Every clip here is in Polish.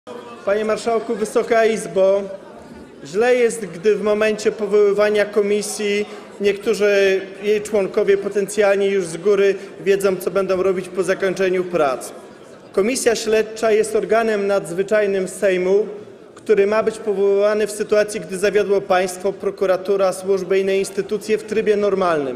Panie Marszałku, Wysoka Izbo, źle jest, gdy w momencie powoływania komisji niektórzy jej członkowie potencjalnie już z góry wiedzą, co będą robić po zakończeniu prac. Komisja śledcza jest organem nadzwyczajnym Sejmu, który ma być powoływany w sytuacji, gdy zawiodło państwo, prokuratura, służby i inne instytucje w trybie normalnym.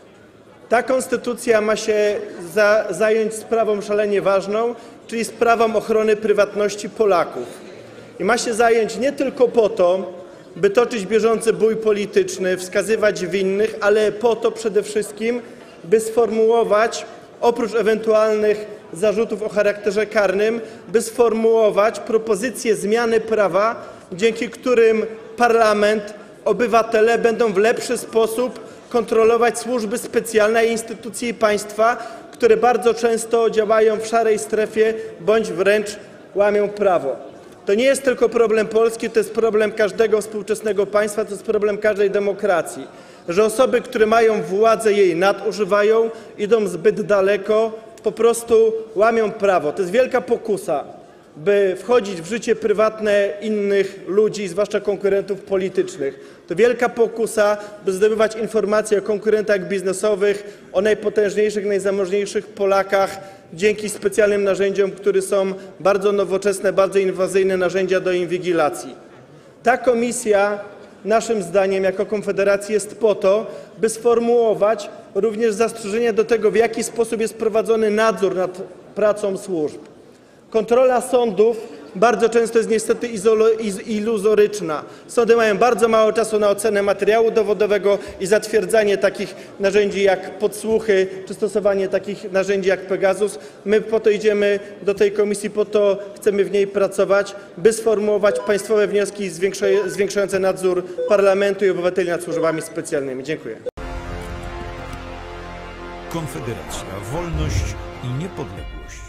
Ta konstytucja ma się zająć sprawą szalenie ważną, czyli sprawą ochrony prywatności Polaków. I ma się zająć nie tylko po to, by toczyć bieżący bój polityczny, wskazywać winnych, ale po to przede wszystkim, by sformułować, oprócz ewentualnych zarzutów o charakterze karnym, by sformułować propozycje zmiany prawa, dzięki którym parlament, obywatele będą w lepszy sposób kontrolować służby specjalne i instytucje państwa, które bardzo często działają w szarej strefie bądź wręcz łamią prawo. To nie jest tylko problem Polski, to jest problem każdego współczesnego państwa, to jest problem każdej demokracji, że osoby, które mają władzę, jej nadużywają, idą zbyt daleko, po prostu łamią prawo. To jest wielka pokusa, by wchodzić w życie prywatne innych ludzi, zwłaszcza konkurentów politycznych. To wielka pokusa, by zdobywać informacje o konkurentach biznesowych, o najpotężniejszych, najzamożniejszych Polakach dzięki specjalnym narzędziom, które są bardzo nowoczesne, bardzo inwazyjne narzędzia do inwigilacji. Ta komisja, naszym zdaniem, jako Konfederacji, jest po to, by sformułować również zastrzeżenia do tego, w jaki sposób jest prowadzony nadzór nad pracą służb. Kontrola sądów bardzo często jest niestety iluzoryczna. Sądy mają bardzo mało czasu na ocenę materiału dowodowego i zatwierdzanie takich narzędzi jak podsłuchy, czy stosowanie takich narzędzi jak Pegasus. My po to idziemy do tej komisji, po to chcemy w niej pracować, by sformułować państwowe wnioski zwiększające nadzór parlamentu i obywateli nad służbami specjalnymi. Dziękuję. Konfederacja, wolność i niepodległość.